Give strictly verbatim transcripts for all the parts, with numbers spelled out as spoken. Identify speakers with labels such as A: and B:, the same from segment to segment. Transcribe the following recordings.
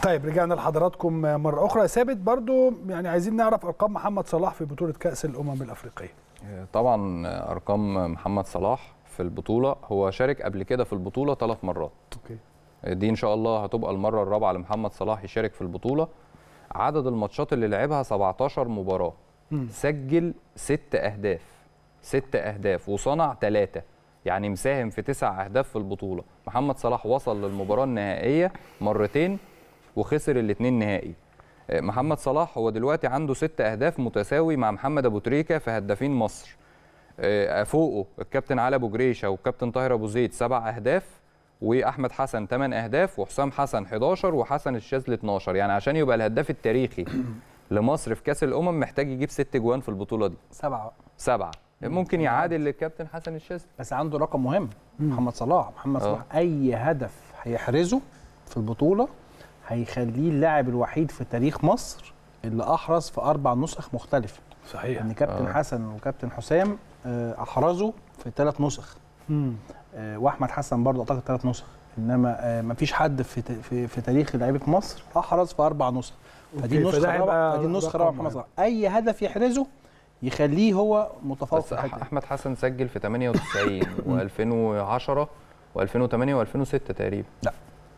A: طيب رجعنا لحضراتكم مره اخرى. ثابت برضو يعني عايزين نعرف ارقام محمد صلاح في بطوله كاس الامم الافريقيه.
B: طبعا ارقام محمد صلاح في البطوله، هو شارك قبل كده في البطوله ثلاث مرات.
A: اوكي.
B: دي ان شاء الله هتبقى المره الرابعه لمحمد صلاح يشارك في البطوله. عدد الماتشات اللي لعبها سبعتاشر مباراه. م. سجل ست اهداف ست اهداف وصنع ثلاثه، يعني مساهم في تسع اهداف في البطوله. محمد صلاح وصل للمباراه النهائيه مرتين وخسر الاثنين نهائي. محمد صلاح هو دلوقتي عنده ست اهداف متساوي مع محمد ابو تريكه في هدافين مصر. فوقه الكابتن علي ابو جريشه والكابتن طاهر ابو زيد سبع اهداف، واحمد حسن ثمان اهداف، وحسام حسن حداشر، وحسن الشاذلي اتناشر. يعني عشان يبقى الهداف التاريخي لمصر في كاس الامم محتاج يجيب ست جوان في البطوله دي.
C: سبعه
B: سبعه ممكن يعادل للكابتن حسن الشاذلي،
C: بس عنده رقم مهم. محمد صلاح محمد صلاح أوه. اي هدف هيحرزه في البطوله هيخليه اللاعب الوحيد في تاريخ مصر اللي احرز في اربع نسخ مختلفه.
A: صحيح.
C: يعني كابتن أوه. حسن وكابتن حسام احرزوا في ثلاث نسخ. امم واحمد حسن برضه اعتقد ثلاث نسخ، انما ما فيش حد في في, في تاريخ لعيبه مصر احرز في اربع نسخ. فدي النسخه الرابعه، دي النسخه الرابعه محمد صلاح. اي هدف يحرزه يخليه هو متفوق في الحته.
B: احمد حسن سجل في ثمانية وتسعين وألفين وعشرة وألفين وثمانية وألفين وستة تقريبا.
C: لا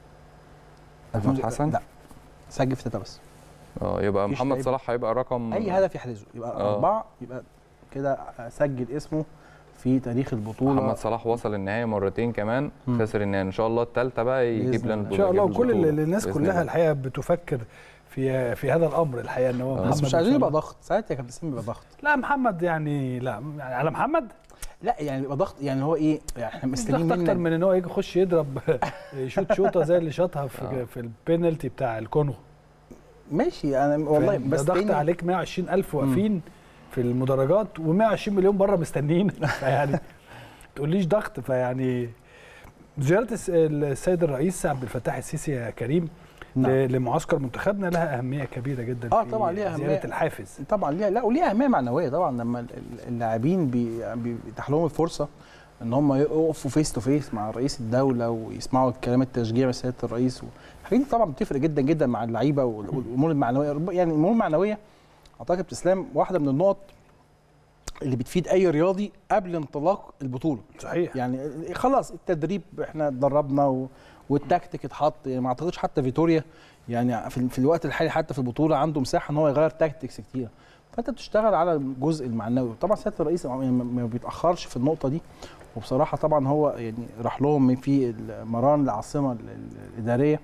B: احمد حسن
C: لا سجل في ثلاثه بس.
B: اه يبقى محمد صلاح هيبقى رقم
C: اي هدف يحرزه يبقى أوه. اربعه، يبقى كده سجل اسمه في تاريخ البطوله.
B: محمد صلاح وصل النهائي مرتين كمان، خسر النهائي. ان شاء الله الثالثه بقى يجيب لنا
A: ان شاء الله. وكل الناس كلها الحقيقه بتفكر في في هذا الامر الحقيقه، ان هو محمد
C: بس مش عايزين يبقى ضغط ساعات يا كابتن سامي، يبقى ضغط.
A: لا محمد يعني لا يعني على محمد
C: لا يعني يبقى ضغط، يعني هو ايه يعني احنا مستنيين
A: ضغط اكتر من ان هو يجي يخش يضرب يشوط شوطه زي اللي شاطها في في البينالتي بتاع الكونغو.
C: ماشي انا والله
A: بس ضغط عليك مية وعشرين ألف واقفين في المدرجات و120 مليون بره مستنيين، فيعني ما تقوليش ضغط. فيعني زياره السيد الرئيس عبد الفتاح السيسي يا كريم نعم. لمعسكر منتخبنا لها اهميه كبيره جدا.
C: اه طبعا ليها اهميه،
A: زياده الحافز
C: طبعا ليها، لا وليها اهميه معنويه طبعا. لما اللاعبين بيتاح لهم الفرصه ان هم يقفوا فيس تو فيس مع رئيس الدوله ويسمعوا الكلام التشجيع من سياده الرئيس، الحاجات دي طبعا بتفرق جدا جدا مع اللعيبه والامور المعنويه. يعني الامور المعنويه اعتقد اسلام واحده من النقط اللي بتفيد اي رياضي قبل انطلاق البطوله.
A: صحيح.
C: يعني خلاص التدريب احنا اتدربنا و... والتكتيك اتحط. يعني ما اعتقدش حتى فيتوريا يعني في, في الوقت الحالي حتى في البطوله عنده مساحه ان هو يغير تاكتكس كتير. فانت بتشتغل على الجزء المعنوي. طبعا سياده الرئيس ما بيتاخرش في النقطه دي، وبصراحه طبعا هو يعني راح لهم في مران العاصمه الاداريه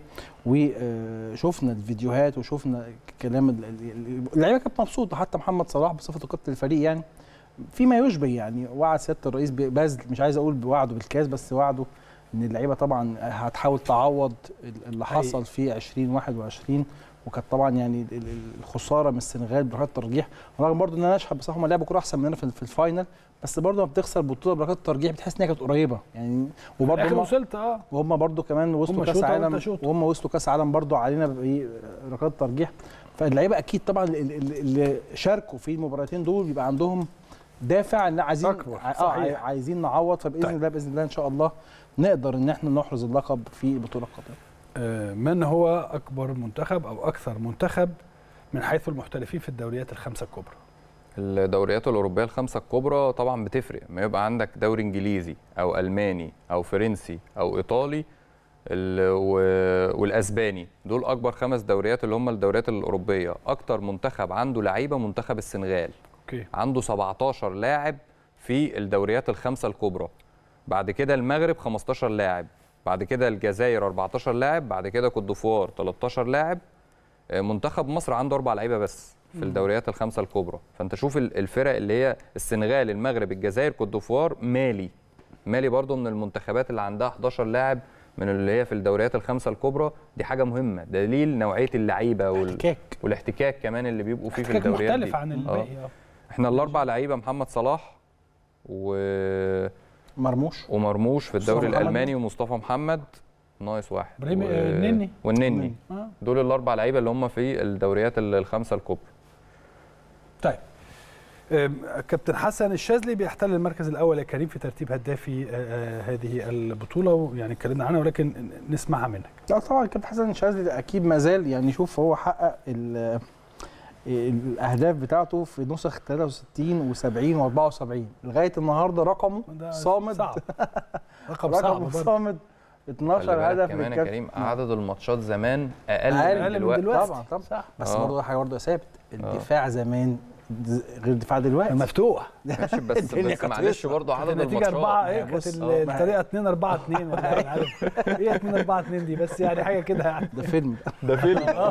C: وشفنا الفيديوهات وشفنا كلام اللعيبه كانت مبسوطه، حتى محمد صلاح بصفته كابتن الفريق يعني فيما يشبه يعني وعد سياده الرئيس ببذل، مش عايز اقول بوعده بالكاس بس وعده ان اللعيبه طبعا هتحاول تعوض اللي حصل في ألفين وواحد وعشرين. وكانت طبعا يعني الخساره من السنغال بركلات الترجيح، رغم برضو ان انا اشهد بصراحه هم لعبوا كوره احسن مننا في الفاينل، بس برضو لما بتخسر بطوله بركلات الترجيح بتحس ان هي كانت قريبه يعني. وبرضو
A: هم وصلت اه
C: وهم برضو كمان وصلوا كاس عالم، وهم وصلوا كاس عالم برضو علينا بركلات الترجيح. فاللعيبه اكيد طبعا اللي شاركوا في المباراتين دول بيبقى عندهم دافع ان عايزين اه عايزين نعوض. فباذن طيب. الله باذن الله ان شاء الله نقدر ان احنا نحرز اللقب في البطوله القادمه.
A: من هو اكبر منتخب او اكثر منتخب من حيث المحترفين في الدوريات الخمسه الكبرى؟
B: الدوريات الاوروبيه الخمسه الكبرى طبعا بتفرق. ما يبقى عندك دوري انجليزي او الماني او فرنسي او ايطالي والاسباني، دول اكبر خمس دوريات اللي هم الدوريات الاوروبيه. اكتر منتخب عنده لعيبه منتخب السنغال.
A: اوكي.
B: عنده سبعتاشر لاعب في الدوريات الخمسه الكبرى. بعد كده المغرب خمستاشر لاعب، بعد كده الجزائر أربعتاشر لاعب، بعد كده كوت ديفوار تلتاشر لاعب. منتخب مصر عنده اربع لعيبه بس في الدوريات الخمسه الكبرى. فانت شوف الفرق اللي هي السنغال، المغرب، الجزائر، كوت ديفوار، مالي. مالي برضو من المنتخبات اللي عندها حداشر لاعب من اللي هي في الدوريات الخمسه الكبرى. دي حاجه مهمه، دليل نوعيه اللعيبه وال... والاحتكاك كمان اللي بيبقوا فيه في الدوريات دي.
A: مختلف عن الباقي.
B: احنا الاربع لعيبه محمد صلاح و
C: مرموش
B: ومرموش في الدوري الالماني ومصطفى محمد ناقص واحد
A: ابراهيم و... النني
B: والنني آه. دول الاربع لعيبه اللي هم في الدوريات الخمسه الكبرى.
A: طيب كابتن حسن الشاذلي بيحتل المركز الاول يا كريم في ترتيب هدافي هذه البطوله، يعني اتكلمنا عنها ولكن نسمعها منك.
C: لا طبعا كابتن حسن الشاذلي اكيد ما زال، يعني شوف هو حقق الاهداف بتاعته في نسخ ثلاثة وستين وسبعين وأربعة وسبعين لغايه النهارده رقمه صامد.
A: صعب. رقم
C: صعب صامد اتناشر هدف
B: كمان يا كريم. عدد الماتشات زمان اقل,
A: أقل من دلوقتي, دلوقتي.
C: طبعا طبعا
A: صح.
C: بس برضه حاجه برضه ثابت، الدفاع زمان غير الدفاع دلوقتي
A: مفتوح.
B: ماشي بس بس معلش برضه عدد
A: الماتشات
B: النتيجه
A: أربعة ايه كانت الطريقه اتنين أربعة اتنين ولا عارف ايه اتنين أربعة اتنين دي، بس يعني حاجه كده يعني.
C: ده فيلم
B: ده فيلم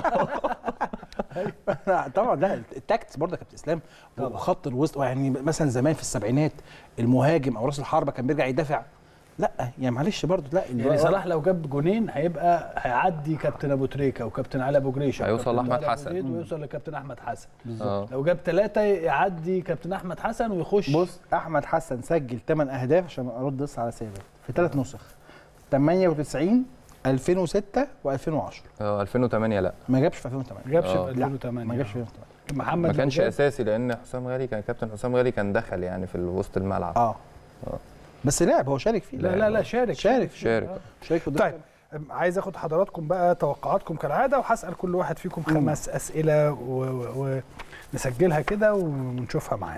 C: طبعا. لا التاكتكس برضه يا كابتن اسلام وخط الوسط، يعني مثلا زمان في السبعينات المهاجم او راس الحربه كان بيرجع يدافع. لا يعني معلش برضه لا
A: يعني صلاح لو جاب جونين هيبقى هيعدي كابتن ابو تريكه وكابتن علي ابو جريشه
B: هيوصل لاحمد حسن
A: ويوصل لكابتن احمد حسن بالظبط. لو جاب ثلاثه يعدي كابتن احمد حسن ويخش.
C: بص احمد حسن سجل ثمان اهداف عشان ارد بس على سيبه في ثلاث نسخ ثمانية وتسعين ألفين وستة وألفين وعشرة.
B: اه ألفين وثمانية لا
C: ما جابش في ألفين وثمانية.
A: ما جابش في ألفين وثمانية.
C: ما جابش في ألفين وثمانية.
A: محمد
B: ما كانش اساسي لان حسام غالي كان كابتن حسام غالي كان دخل يعني في وسط الملعب.
C: اه اه بس لعب هو شارك فيه.
A: لا لا لا شارك
C: شارك
B: شارك
C: شارك.
A: طيب عايز اخد حضراتكم بقى توقعاتكم كالعاده، وهسال كل واحد فيكم خمس اسئله ونسجلها كده ونشوفها معانا.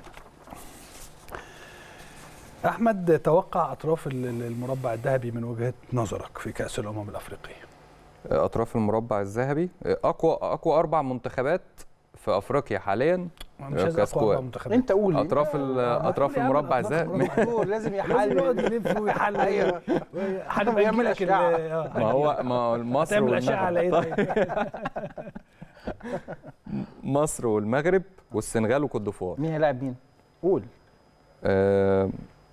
A: احمد توقع اطراف المربع الذهبي من وجهه نظرك في كاس الامم الافريقيه.
B: اطراف المربع الذهبي اقوى اقوى اربع منتخبات في افريقيا حاليا.
A: مش اقوى منتخبات
C: انت قول
B: اطراف اطراف المربع الذهبي
C: لازم يحلل
A: يلف ويحلل. ايوه
C: هنعمل لك
B: ما هو ما مصر
A: والمغرب
B: مصر والمغرب والسنغال وكوت ديفوار.
C: مين هيلاعب مين؟ قول.
B: آه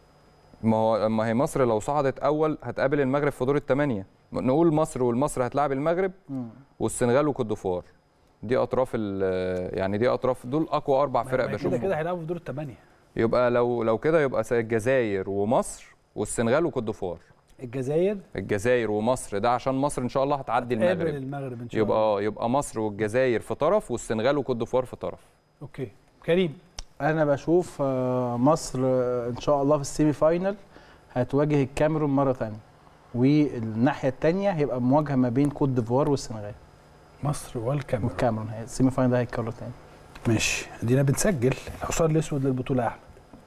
B: ما هو ما هي مصر لو صعدت اول هتقابل المغرب في دور الثمانيه. نقول مصر والمصر هتلاعب المغرب والسنغال وكوت ديفوار. دي اطراف يعني دي اطراف دول اقوى اربع فرق بشوفهم.
A: كده كده هيلعبوا في دور الثمانيه.
B: يبقى لو لو كده يبقى الجزائر ومصر والسنغال وكوت ديفوار.
A: الجزائر
B: الجزائر ومصر ده عشان مصر ان شاء الله هتعدي المغرب.
A: المغرب ان شاء
B: يبقى اه يبقى مصر والجزائر في طرف والسنغال وكوت ديفوار في طرف.
A: اوكي كريم.
C: انا بشوف مصر ان شاء الله في السيمي فاينل هتواجه الكاميرون مره ثانيه، والناحيه الثانيه هيبقى مواجهه ما بين كوت ديفوار والسنغال.
A: مصر والكاميرون.
C: والكاميرون السيمي فاينل ده هيتكرر ثاني.
A: ماشي ادينا بنسجل. الحصان الاسود للبطوله يا احمد.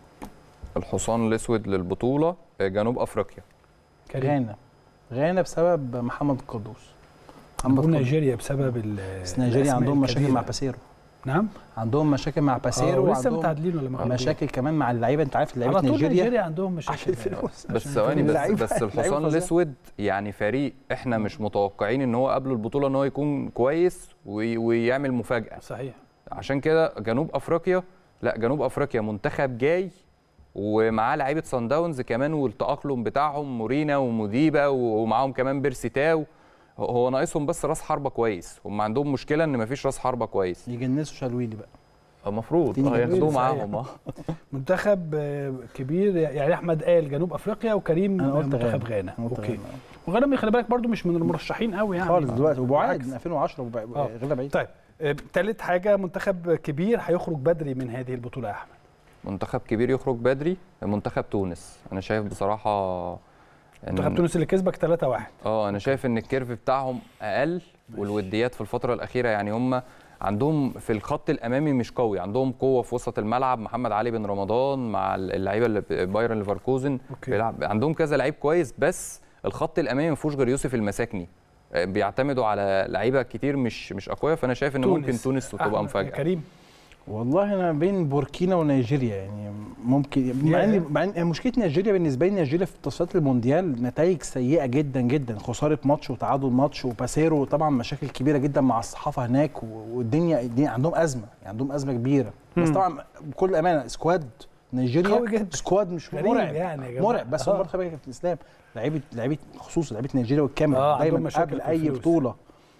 B: الحصان الاسود للبطوله جنوب افريقيا.
C: غانا. غانا بسبب محمد القدوس.
A: محمد نيجيريا بسبب ال
C: نيجيريا عندهم مشاكل مع باسيرو.
A: نعم
C: عندهم مشاكل مع باسيرو
A: آه ولسه متعادلين ولا
C: مع مشاكل كمان مع اللعيبه. انت عارف لعيبه نيجيريا
A: نيجيريا عندهم مشاكل
B: بس ثواني بس بس الحصان الاسود يعني فريق احنا مش متوقعين ان هو قبل البطوله ان هو يكون كويس ويعمل مفاجاه.
A: صحيح.
B: عشان كده جنوب افريقيا لا جنوب افريقيا منتخب جاي ومعاه لعيبه صن داونز كمان والتاقلم بتاعهم مورينا وموديبا ومعاهم كمان بيرسي تاو. هو ناقصهم بس راس حربه كويس. هم عندهم مشكله ان مفيش راس حربه كويس.
C: يجنسوا شلويلي بقى
B: المفروض هياخدوه معاهم. اه
A: منتخب كبير يعني. احمد قال جنوب افريقيا وكريم منتخب غانا. اوكي. وغانا خلي بالك برده مش من المرشحين قوي يعني
C: خالص دلوقتي وبعاد ألفين وعشرة غانا بعيد.
A: طيب ثالث حاجه منتخب كبير هيخرج بدري من هذه البطوله يا احمد.
B: منتخب كبير يخرج بدري منتخب تونس. انا شايف بصراحه
A: منتخب تونس اللي كسبك ثلاثة واحد.
B: اه انا شايف ان الكيرف بتاعهم اقل والوديات في الفتره الاخيره يعني هم عندهم في الخط الامامي مش قوي. عندهم قوه في وسط الملعب محمد علي بن رمضان مع اللعيبه اللي بايرن ليفركوزن بيلعب. عندهم كذا لعيب كويس بس الخط الامامي ما فيهوش غير يوسف المساكني. بيعتمدوا على لعيبه كتير مش مش اقوياء. فانا شايف ان ممكن تونس تبقى مفاجاه.
A: كريم.
C: والله انا بين بوركينا ونيجيريا يعني ممكن مع ان مع ان مشكله نيجيريا بالنسبه لي نيجيريا في تصفيات المونديال نتائج سيئه جدا جدا. خساره ماتش وتعادل ماتش وباسيرو طبعا مشاكل كبيره جدا مع الصحافه هناك والدنيا الدنيا عندهم ازمه يعني عندهم ازمه كبيره. بس طبعا بكل امانه سكواد نيجيريا سكواد مش مرعب
A: يعني
C: مرعب بس هم برضه خلي بالك في الاسلام لعيبه لعيبه خصوصا لعيبه نيجيريا والكاميرون
A: آه
C: دايما قبل اي بطوله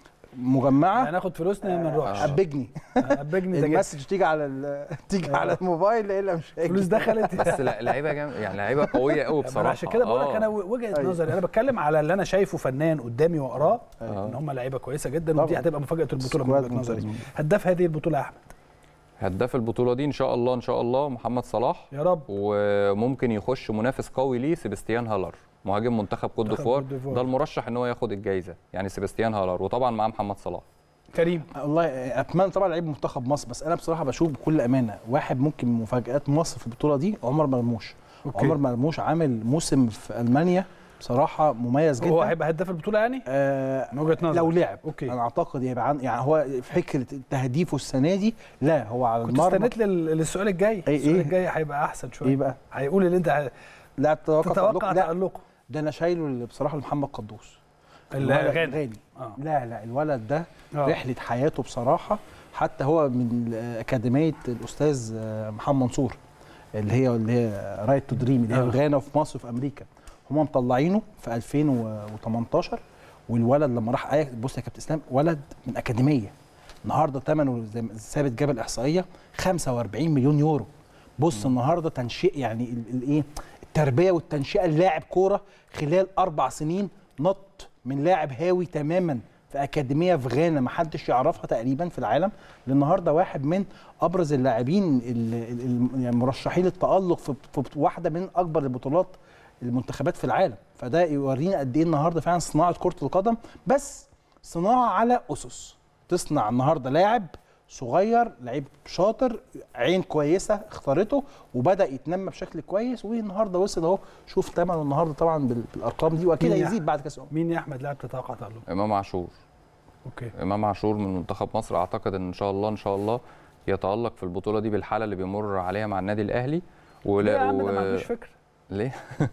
C: مجمعه
A: هناخد فلوسنا ما نروحش.
C: ابجني
A: ابجني
C: المسج تيجي على تيجي على الموبايل الا مش هيك
A: فلوس دخلت.
B: بس لعيبه يعني لعيبه قويه قوي بصراحه.
A: عشان كده بقول لك انا وجهه نظري انا بتكلم على اللي انا شايفه فنان قدامي واقراه ان هم لعيبه كويسه جدا ودي هتبقى مفاجاه البطوله من وجهه نظري. هداف هذه البطوله يا احمد
B: هداف البطوله دي ان شاء الله ان شاء الله محمد صلاح
A: يا رب.
B: وممكن يخش منافس قوي ليه سيباستيان هالر مهاجم منتخب كوت ديفوار، ده المرشح ان هو ياخد الجائزه يعني سيباستيان هالر، وطبعا معاه محمد صلاح.
A: كريم
C: والله اتمنى طبعا لعيب منتخب مصر، بس انا بصراحه بشوف بكل امانه واحد ممكن من مفاجات مصر في البطوله دي عمر مرموش. أوكي. عمر مرموش عامل موسم في المانيا بصراحه مميز جدا.
A: هو هيبقى هداف البطوله يعني؟
C: آه
A: من وجهه نظري
C: لو لعب.
A: اوكي.
C: انا اعتقد يبقى عن يعني هو فكره تهديفه السنه دي لا هو على
A: كنت
C: المرمى.
A: استنيت للسؤال الجاي.
C: إيه
A: السؤال
C: إيه؟
A: الجاي هيبقى احسن شويه.
C: ايه بقى؟
A: هيقول اللي انت
C: لا تتوقع
A: تتوقع تألقه.
C: ده انا شايله بصراحه لمحمد قدوس
A: الغالي.
C: آه. لا لا الولد ده
A: آه.
C: رحله حياته بصراحه، حتى هو من اكاديميه الاستاذ محمد منصور اللي هي اللي هي رايت تو دريم اللي هي في غانا وفي مصر وفي امريكا. هم مطلعينه في ألفين وتمنتاشر، والولد لما راح اياكس بص يا كابتن اسلام ولد من اكاديميه النهارده ثمنه زي ما ثابت جاب الاحصائيه خمسة وأربعين مليون يورو. بص م. النهارده تنشئ يعني الايه التربيه والتنشئه اللاعب كوره خلال اربع سنين نط من لاعب هاوي تماما في اكاديميه في غانا ما حدش يعرفها تقريبا في العالم للنهارده واحد من ابرز اللاعبين المرشحين للتالق في واحده من اكبر البطولات المنتخبات في العالم. فده يورينا قد ايه النهارده فعلا صناعه كره القدم، بس صناعه على اسس تصنع النهارده لاعب صغير لعيب شاطر عين كويسه اختارته وبدا يتنمى بشكل كويس، والنهارده وصل اهو شوف ثمنه النهارده طبعا بالارقام دي واكيد هيزيد بعد كاس الامم.
A: مين يا احمد لاعب تتوقع تألقه؟
B: امام عاشور.
A: اوكي.
B: امام عاشور من منتخب مصر اعتقد ان شاء الله ان شاء الله يتألق في البطوله دي بالحاله اللي بيمر عليها مع النادي الاهلي.
A: ولا يا عم ده ما عندوش فكره.
B: ليه؟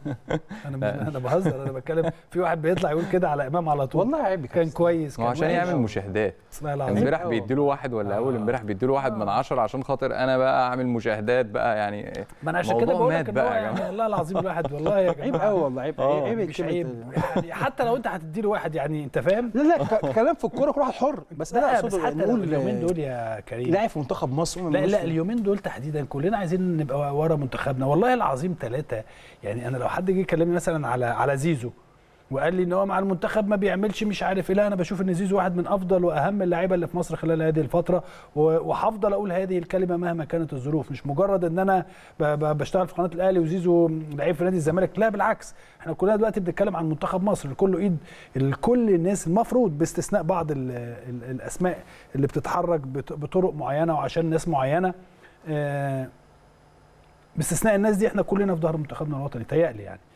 A: انا انا بهزر، انا بتكلم في واحد بيطلع يقول كده على امام على طول.
C: والله عيب
A: كان كويس
B: كان عشان يعمل مشاهدات. امبارح بيديله واحد ولا اول امبارح بيديله واحد من عشرة عشان خاطر انا بقى اعمل مشاهدات بقى يعني.
A: ما انا عشان كده بقول لك بقى يعني والله العظيم الواحد والله يا جماعه
C: عيب قوي والله عيب عيب
A: مش عيب يعني حتى لو انت هتديله واحد يعني انت فاهم.
C: لا لا كلام في الكوره كل واحد حر، بس انا
A: اقصد نقول اليومين دول يا كريم
C: لاعب في منتخب مصر.
A: لا لا اليومين دول تحديدا كلنا عايزين نبقى ورا منتخبنا والله العظيم ثلاثه. يعني انا لو حد جه يكلمني مثلا على على زيزو وقال لي ان هو مع المنتخب ما بيعملش مش عارف ايه، لا انا بشوف ان زيزو واحد من افضل واهم اللعيبه اللي في مصر خلال هذه الفتره، وهفضل اقول هذه الكلمه مهما كانت الظروف. مش مجرد ان انا بشتغل في قناه الاهلي وزيزو لعيب في نادي الزمالك، لا بالعكس احنا كلنا دلوقتي بنتكلم عن منتخب مصر الكل ايد الكل الناس المفروض باستثناء بعض ال ال الاسماء اللي بتتحرك بطرق معينه وعشان ناس معينه، باستثناء الناس دي احنا كلنا في ظهر منتخبنا الوطني تهيألي يعني.